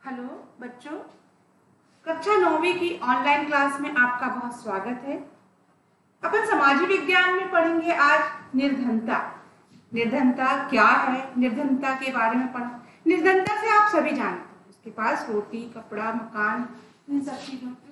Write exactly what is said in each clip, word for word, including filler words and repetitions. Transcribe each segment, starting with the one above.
Hello बच्चों, कक्षा नौवीं की ऑनलाइन क्लास में आपका बहुत स्वागत है। अपन समाजी विज्ञान में पढ़ेंगे आज निर्धनता। निर्धनता क्या है, निर्धनता के बारे में पढ़ा। निर्धनता से आप सभी जानते हैं, उसके पास रोटी, कपड़ा, मकान, इन सब चीजों को।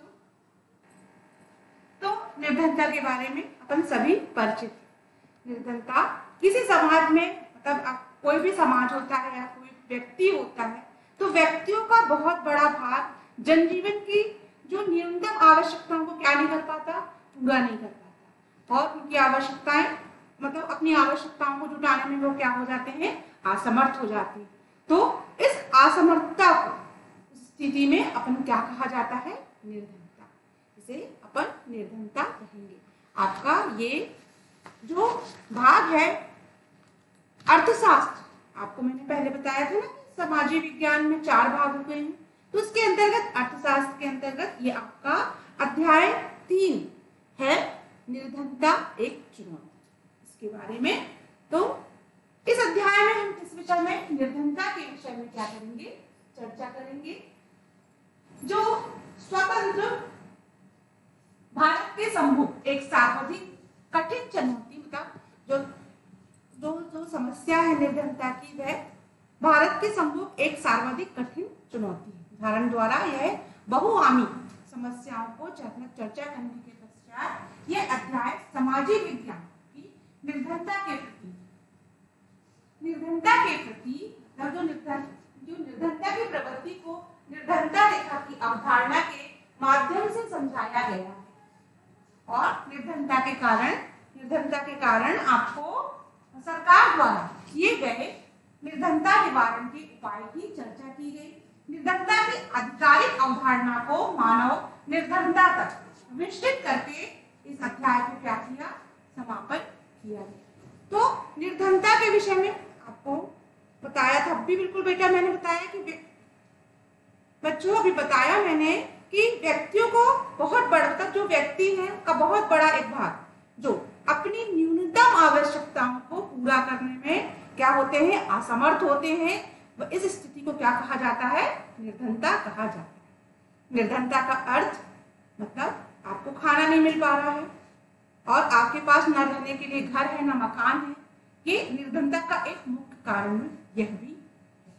तो निर्धनता के बारे में अपन सभी परिचित हैं। निर्धनता किसी समाज में, मतलब कोई भी समाज होता है या कोई व्यक्ति होता है, तो व्यक्तियों का बहुत बड़ा भाग जनजीवन की जो न्यूनतम आवश्यकताओं को क्या नहीं कर पाता, पूरा नहीं कर पाता, और उनकी आवश्यकताएं, मतलब अपनी आवश्यकताओं को जुटाने में वो क्या हो जाते हैं, असमर्थ हो जाते हैं। तो इस असमर्थता को, स्थिति में अपन क्या कहा जाता है, निर्धनता। इसे अपन निर्धनता कहेंगे। आपका ये जो भाग है अर्थशास्त्र, आपको मैंने पहले बताया था ना, समाजी विज्ञान में चार भाग हो गए हैं, तो उसके अंतर्गत अर्थशास्त्र के अंतर्गत ये आपका अध्याय तीन है, निर्धनता एक चुनौती। इसके बारे में, तो इस अध्याय में हम किस विषय में, निर्धनता के विषय में क्या करेंगे, चर्चा करेंगे। जो स्वतंत्र भारत के सम्मुख एक सर्वाधिक कठिन चुनौती, मतलब जो जो जो समस्या है निर्धनता की, वह भारत के सम्मुख एक सर्वाधिक कठिन चुनौती है। उदाहरण द्वारा यह बहुआयामी समस्याओं को चर्चा करने के पश्चात यह अध्याय समाजी विज्ञान की निर्धनता के प्रति निर्धनता के प्रति जो निर्धन जो निर्धनता की प्रवृत्ति को निर्धनता रेखा की अवधारणा के माध्यम से समझाया गया है, और निर्धनता के कारण निर्धनता के कारण आपको सरकार द्वारा किए गए निर्धनता निवारण के उपाय की चर्चा की गई। निर्धनता की आधिकारिक अवधारणा को मानव निर्धनता तक विस्तृत करके इस अध्याय को क्या किया, समापन किया गया। तो निर्धनता के विषय में आपको बताया था, अभी बिल्कुल बेटा मैंने बताया कि बच्चों अभी बताया मैंने कि व्यक्तियों को बहुत बड़ा, तक जो व्यक्ति है का बहुत बड़ा एक भाग जो अपनी न्यूनतम आवश्यकताओं को पूरा करने में क्या होते हैं, असमर्थ होते हैं, वह इस स्थिति को क्या कहा जाता है, निर्धनता कहा जाता है। निर्धनता का अर्थ मतलब आपको खाना नहीं मिल पा रहा है और आपके पास न रहने के लिए घर है, न मकान है। ये निर्धनता का एक मुख्य कारण यह भी है।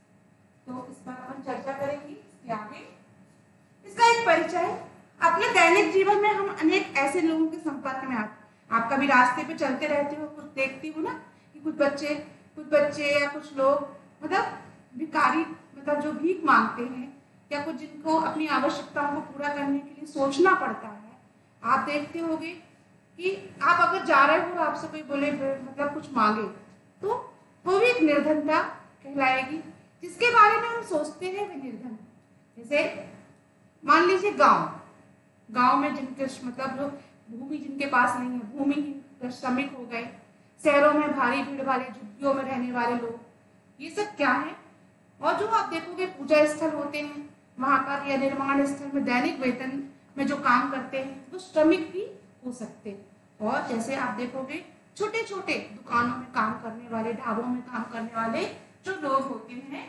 तो इस पर अपन चर्चा करेंगे इसके आगे। इसका एक परिचय, अपने दैनिक जीवन में हम अनेक ऐसे लोगों के संपर्क में आते, आप कभी रास्ते पे चलते रहते हो, कुछ देखती हो ना कि कुछ बच्चे कुछ बच्चे या कुछ लोग, मतलब भिखारी, मतलब जो भीख मांगते हैं, या कुछ जिनको अपनी आवश्यकताओं को पूरा करने के लिए सोचना पड़ता है। आप देखते होंगे कि आप अगर जा रहे हो, आपसे कोई बोले, मतलब कुछ मांगे, तो वो भी एक निर्धनता कहलाएगी। जिसके बारे में हम सोचते हैं वे निर्धन। जैसे मान लीजिए गांव गांव में जिनके, मतलब जो भूमि जिनके पास नहीं है, भूमिहीन श्रमिक हो गए, शहरों में भारी भीड़ वाले झुग्गियों में रहने वाले लोग, ये सब क्या है। और जो आप देखोगे पूजा स्थल होते हैं वहां पर, या निर्माण स्थल में दैनिक वेतन में जो काम करते हैं, वो श्रमिक भी हो सकते हैं। और जैसे आप देखोगे छोटे छोटे दुकानों में काम करने वाले, ढाबों में काम करने वाले जो लोग होते हैं,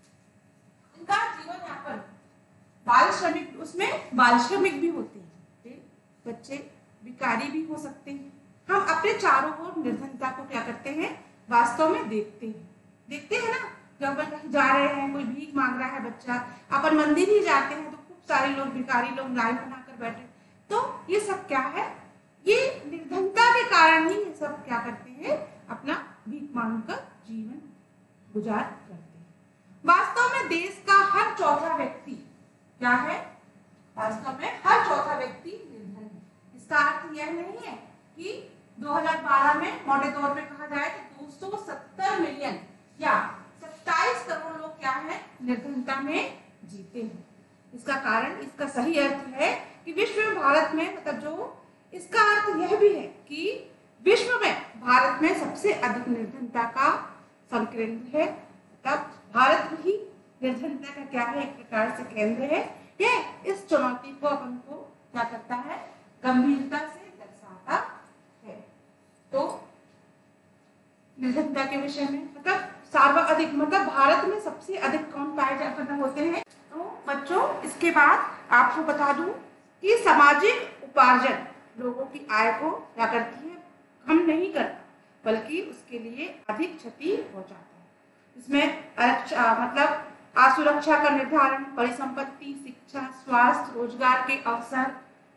उनका जीवन यापन बाल श्रमिक, उसमें बाल श्रमिक भी होते हैं, बच्चे भिखारी भी हो सकते हैं। हम अपने चारों ओर निर्धनता को क्या करते हैं, वास्तव में देखते हैं देखते हैं ना। जब अपन कहीं जा रहे हैं, कोई भीख मांग रहा है बच्चा, अपन मंदिर ही जाते हैं तो खूब सारे लोग भिखारी लोग लाइन बनाकर बैठे, तो ये सब क्या है, ये निर्धनता के कारण ही ये सब क्या करते हैं, अपना भीख मांगकर जीवन गुजार करते हैं। वास्तव में देश का हर चौथा व्यक्ति क्या है, वास्तव में हर चौथा व्यक्ति निर्धन है। इसका अर्थ यह नहीं है कि दो हज़ार बारह में मोटे तौर पे कहा जाए तो दो सौ सत्तर मिलियन या सत्ताईस करोड़ लोग क्या है, निर्धनता में जीते हैं। इसका कारण, इसका सही अर्थ है कि विश्व में भारत में, मतलब जो इसका अर्थ यह भी है कि विश्व में भारत में सबसे अधिक निर्धनता का संकेंद्र है। तब भारत ही निर्धनता का क्या है, एक प्रकार से केंद्र है। यह इस चुनौती को अपन को क्या करता है, गंभीरता से दर्शाता है। तो निर्धनता के विषय में, मतलब सर्वाधिक, मतलब भारत में सबसे अधिक कौन पाए जाते होते हैं, तो बच्चों इसके बाद आपको बता दूं कि सामाजिक उपार्जन लोगों की आय को क्या करती है, कम नहीं करता बल्कि उसके लिए अधिक क्षति पहुंचाता है। इसमें आरक्षा मतलब असुरक्षा का निर्धारण, परिसंपत्ति, शिक्षा, स्वास्थ्य, रोजगार के अवसर।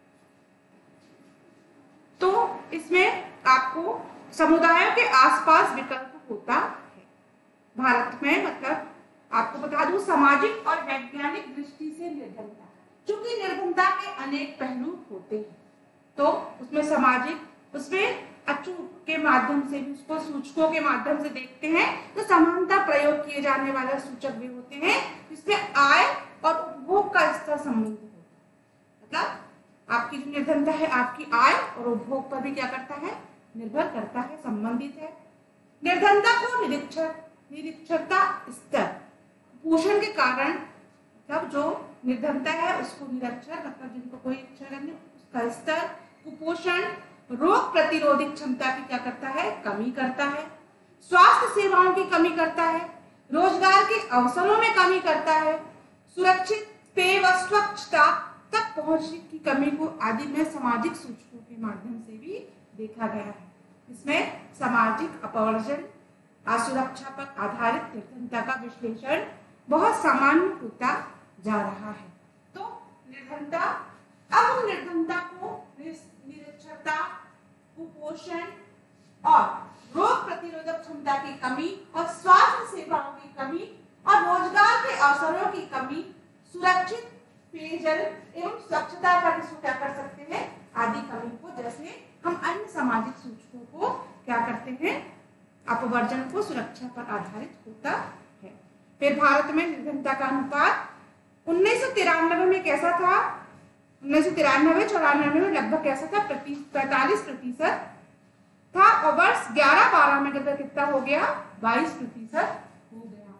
तो इसमें आपको समुदायों के आसपास विकल्प होता है। भारत में मतलब आपको बता दूं सामाजिक और वैज्ञानिक दृष्टि से निर्धनता, क्योंकि निर्धनता के अनेक पहलू होते हैं, तो उसमें सामाजिक उसमें अचूक के माध्यम से भी उसको सूचकों के माध्यम से देखते हैं तो समानता प्रयोग किए जाने वाले सूचक भी होते हैं जिसमें आय और उपभोग का स्तर संबंधित होता है। मतलब आपकी जो निर्धनता है आपकी आय और उपभोग पर भी क्या करता है, निर्भर करता है, संबंधित है। निर्धनता को निरीक्षर निरीक्षरता स्तर, पोषण के कारण मतलब जो निर्धनता है उसको निरक्षर मतलब जिनको कोई अक्षर नहीं उसका स्तर, कुपोषण, रोग प्रतिरोधी क्षमता की क्या करता है, कमी करता है, स्वास्थ्य सेवाओं की कमी करता है, रोजगार के अवसरों में कमी करता है, सुरक्षित पेय व स्वच्छता तक पहुंच की कमी को आदि में सामाजिक सूचकों के माध्यम से भी देखा गया है। इसमें सामाजिक अपवर्जन, असुरक्षा पर आधारित निर्धनता का विश्लेषण बहुत सामान्य होता जा रहा है। तो निर्धनता, अब हम निर्धनता को निरक्षरता, कुपोषण और रोग प्रतिरोधक क्षमता की कमी और स्वास्थ्य सेवाओं की कमी और रोजगार के अवसरों की कमी, सुरक्षित पेयजल एवं स्वच्छता का भी क्या कर सकते हैं, आदि कमी को, जैसे हम अन्य सामाजिक सूचकों को क्या करते हैं, अपवर्जन को सुरक्षा पर आधारित होता है। फिर भारत में निर्धनता का अनुपात उन्नीस सौ तिरानवे में कैसा था, उन्नीस सौ तिरानवे चौरानवे में लगभग कैसा था, पैतालीस प्रतिशत था और वर्ष ग्यारह बारह में लगभग कितना हो गया, बाईस प्रतिशत हो गया।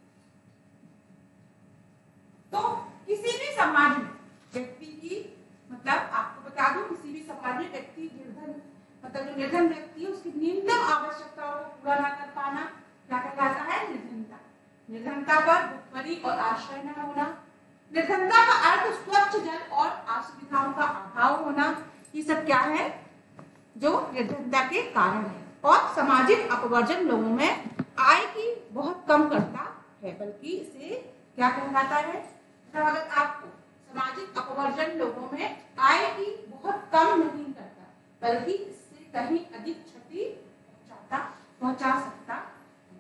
तो किसी भी समाज में व्यक्ति की मतलब आपको बता दूं किसी भी समाज में व्यक्ति निर्धन मतलब जो निर्धन व्यक्ति है उसकी न्यूनतम आवश्यकताओं को पूरा न कर पाना क्या कहलाता है, निर्धनता। निर्धनता पर भुखमरी और आश्रय न होना, निर्धनता का अर्थ स्वच्छ जल और असुविधाओं का अभाव होना, ये सब क्या है जो निर्धनता के कारण है। और सामाजिक अपवर्जन लोगों में आय की बहुत कम करता है, बल्कि इसे क्या कहलाता है, तो अगर आपको सामाजिक अपवर्जन लोगों में आय की बहुत कम नहीं करता बल्कि इससे कहीं अधिक क्षति पहुंचाता पहुंचा सकता है।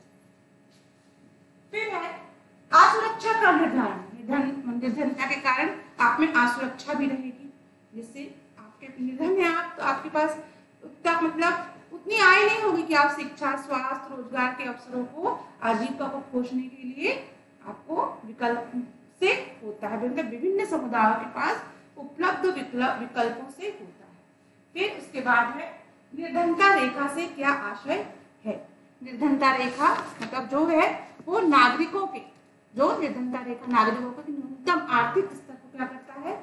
फिर है असुरक्षा का निर्धारण। निर्धनता के कारण आप में असुरक्षा भी रहेगी, जिससे आपके निर्धन है आप तो आपके पास उतना मतलब उतनी आय नहीं होगी कि आप शिक्षा, स्वास्थ्य, रोजगार के अवसरों को आजीविका को खोजने के लिए आपको विकल्प से होता है, मतलब विभिन्न समुदायों के पास उपलब्ध विकल्पों से होता है। फिर उसके बाद है निर्धनता रेखा से क्या आशय है। निर्धनता रेखा मतलब जो है वो नागरिकों के जो निर्धनता रेखा नागरिकों के न्यूनतम आर्थिक स्तर को क्या करता है,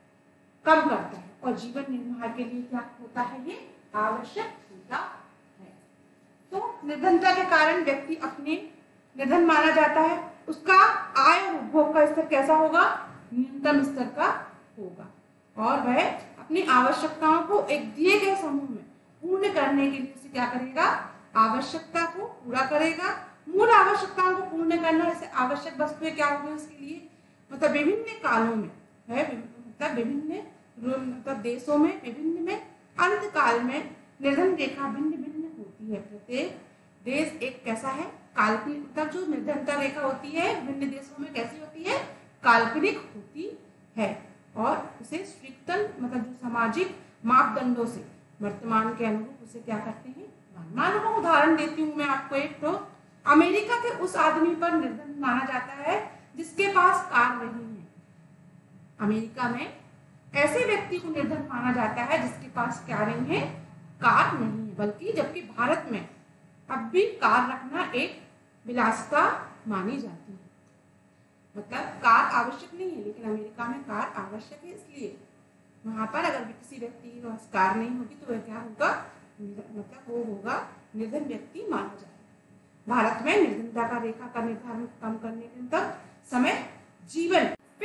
कम करता है और जीवन निर्वाह के लिए क्या होता है, ये आवश्यक होता है। तो निर्धनता के कारण व्यक्ति अपने निर्धन माना जाता है, उसका आय और उपभोग का स्तर कैसा होगा, न्यूनतम स्तर का होगा और वह अपनी आवश्यकताओं को एक दिए गए समूह में पूर्ण करने के लिए उसे क्या करेगा, आवश्यकता को पूरा करेगा। मूल आवश्यकताओं को पूर्ण करना, जैसे आवश्यक वस्तुएं क्या होगी उसके लिए मतलब विभिन्न कालों में है, मतलब विभिन्न मतलब देशों में विभिन्न में अंत काल में निर्धन रेखा भिन्न भिन्न होती है। प्रत्येक देश एक कैसा है, काल्पनिक मतलब जो निर्धनता रेखा होती है विभिन्न देशों में कैसी होती है, काल्पनिक होती है और उसे स्वीकृत मतलब जो सामाजिक मापदंडों से वर्तमान के अनुरूप उसे क्या करते हैं, मान लो उदाहरण देती हूँ मैं आपको एक, तो अमेरिका के उस आदमी पर निर्धन माना जाता है जिसके पास कार नहीं है। अमेरिका में ऐसे व्यक्ति को निर्धन माना जाता है जिसके पास क्या नहीं है, कार नहीं है, बल्कि जबकि भारत में अब भी कार रखना एक विलासिता मानी जाती है, मतलब कार आवश्यक नहीं है, लेकिन अमेरिका में कार आवश्यक है, इसलिए वहां पर अगर किसी व्यक्ति के पास कार नहीं होगी तो वह क्या होगा, मतलब वो होगा निर्धन व्यक्ति माना जाएगा। भारत में निर्धनता का रेखा का निर्धारण कम करने के तक समय जीवन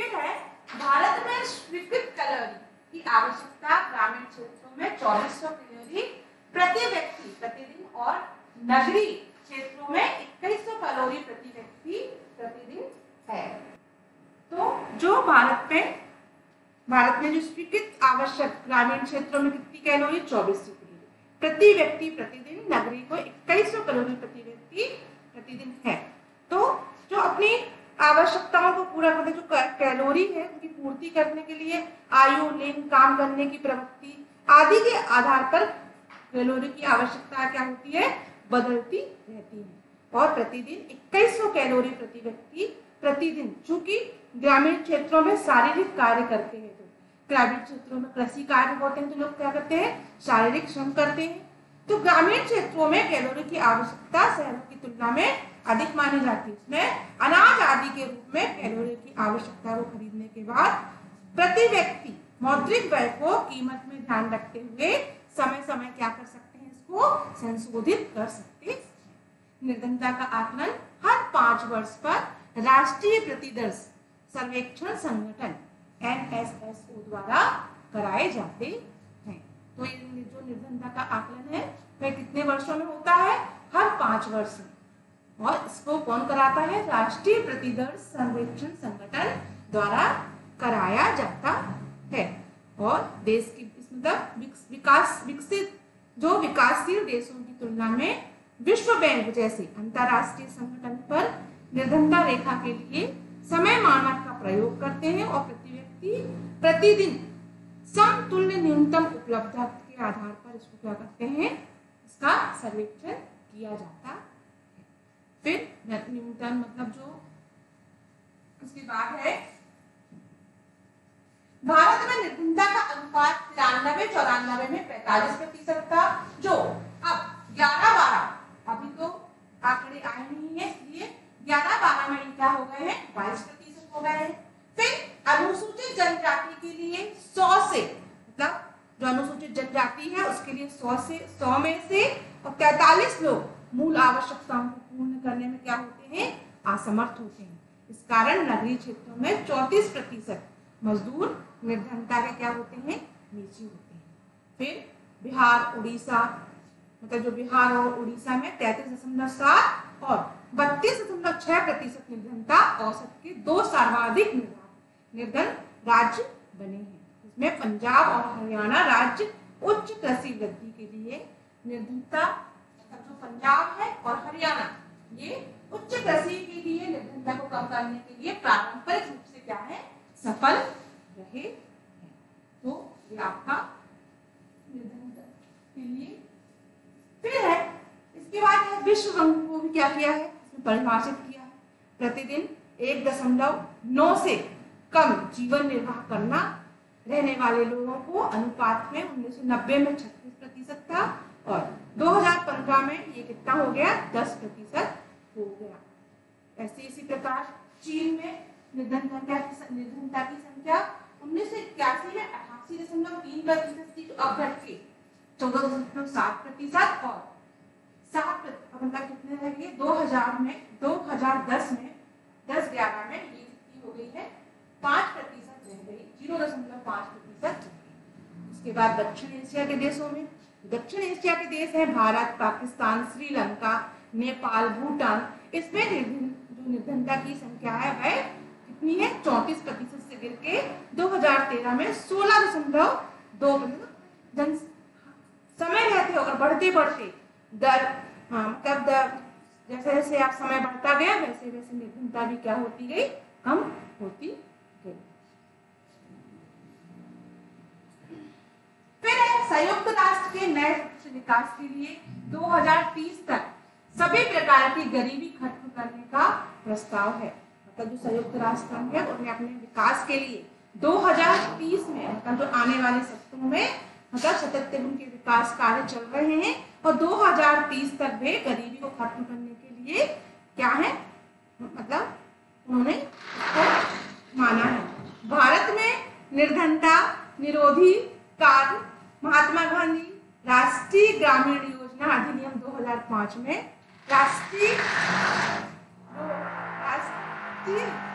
जो भारत में भारत में जो स्वीकृत आवश्यक ग्रामीण क्षेत्रों में कितनी कैलोरी, चौबीस सौ कैलोरी प्रति व्यक्ति प्रतिदिन, नगरीय को इक्कीस सौ कैलोरी प्रति व्यक्ति प्रतिदिन है। तो जो अपनी आवश्यकताओं को पूरा करने जो कैलोरी है उनकी पूर्ति करने के लिए आयु, लिंग, काम करने की प्रवृत्ति आदि के आधार पर कैलोरी की आवश्यकता क्या होती है, बदलती रहती है। और प्रतिदिन इक्कीस सौ कैलोरी प्रति व्यक्ति प्रतिदिन, चूंकि ग्रामीण क्षेत्रों में शारीरिक कार्य करते हैं, तो ग्रामीण क्षेत्रों में कृषि कार्य होते हैं तो लोग क्या करते हैं, शारीरिक श्रम करते हैं। तो ग्रामीण क्षेत्रों में कैलोरी की आवश्यकता शहरों की तुलना में अधिक मानी जाती है। इसमें अनाज आदि के रूप में कैलोरी की आवश्यकता को खरीदने के बाद प्रति व्यक्ति मौद्रिक व्यय को कीमत में ध्यान रखते हुए समय समय क्या कर सकते हैं, इसको संशोधित कर सकते हैं। निर्धनता का आकलन हर पांच वर्ष पर राष्ट्रीय प्रतिदर्श सर्वेक्षण संगठन एन एस एस ओ द्वारा कराए जाते हैं। तो ये जो निर्धनता का आकलन है वह कितने वर्षों में होता है, हर पांच वर्ष में। और इसको कौन कराता है, राष्ट्रीय प्रतिदर्श सर्वेक्षण संगठन द्वारा कराया जाता है। और देश की मतलब विकास विकसित जो विकासशील देशों की तुलना में विश्व बैंक जैसे अंतरराष्ट्रीय संगठन पर निर्धनता रेखा के लिए समय मानक का प्रयोग करते हैं और प्रति व्यक्ति प्रतिदिन समतुल्य न्यूनतम उपलब्धता के आधार पर इसको क्या करते हैं, इसका सर्वेक्षण किया जाता है। फिर न्यूनतम मतलब जो उसके बाद है भारत में निर्धनता का अनुपात तिरानवे चौरानवे में पैंतालीस प्रतिशत था, जो अब ग्यारह बारह अभी तो आंकड़े आए नहीं है, इसलिए ग्यारह बारह में क्या हो गए हैं, बाईस प्रतिशत हो गए हैं। फिर अनुसूचित जनजाति के लिए सौ से मतलब जो अनुसूचित जनजाति है उसके लिए सौ से सौ में से और तैतालीस लोग मूल आवश्यकताओं को पूर्ण करने में क्या होते हैं, असमर्थ होते हैं। इस कारण नगरीय क्षेत्रों में चौंतीस प्रतिशत मजदूर निर्धनता के क्या होते हैं, नीचे होते हैं। फिर बिहार, उड़ीसा मतलब जो बिहार और उड़ीसा में तैतीस दशमलव सात और बत्तीस दशमलव छह प्रतिशत निर्धनता औसत के दो सर्वाधिक निर्धन राज्य बने हैं। इसमें पंजाब और हरियाणा राज्य उच्च कृषि वृद्धि के लिए निर्धनता मतलब जो पंजाब है और हरियाणा ये उच्च कृषि के लिए निर्धनता को कम करने के लिए पारंपरिक रूप से क्या है, सफल रहे हैं। तो ये आपका निर्धनता के लिए। फिर है इसके बाद है विश्व बैंक को भी क्या किया है, इसमें परिभाषित किया है, प्रतिदिन एक दशमलव नौ से कम जीवन निर्वाह करना रहने वाले लोगों को अनुपात में उन्नीस सौ नब्बे में छत्तीस प्रतिशत था और दो हज़ार पंद्रह में ये कितना हो गया, दस प्रतिशत हो गया। ऐसे इसी प्रकार चीन में निर्धनता निर्धनता की संख्या उन्नीस सौ इक्यासी में अठासी दशमलव तीन प्रतिशत थी, तो अब घट के चौदह दशमलव सात प्रतिशत और सात मतलब कितने रह गए, दो हजार में दो हजार दस में दस ग्यारह में ये कितनी हो गई है, पांच प्रतिशत रह गई, जीरो दशमलव पांच प्रतिशत। उसके बाद दक्षिण एशिया के देशों में, दक्षिण एशिया के देश है भारत, पाकिस्तान, श्रीलंका, नेपाल, भूटान, इसमें जो निर्धनता की संख्या है वह कितनी है, चौंतीस प्रतिशत से गिर के दो हजार तेरह में सोलह दशमलव दो जन समय रहते और बढ़ते बढ़ते दर हाँ मतलब दर जैसे जैसे आप समय बढ़ता गया वैसे वैसे निर्धनता भी क्या होती गई, कम होती गई। फिर संयुक्त राष्ट्र के नए विकास के लिए दो हज़ार तीस तक सभी प्रकार की गरीबी खत्म करने का प्रस्ताव है। मतलब जो संयुक्त राष्ट्र है उन्हें अपने विकास के लिए दो हज़ार तीस में मतलब जो आने वाले सत्रों में मतलब सतत उनके विकास कार्य चल रहे हैं और दो हज़ार तीस तक वे गरीबी को खत्म करने के लिए क्या है मतलब उन्होंने इसको माना है। भारत में निर्धनता निरोधी कार्य महात्मा गांधी राष्ट्रीय ग्रामीण योजना अधिनियम दो हज़ार पाँच में राष्ट्रीय राष्ट्रीय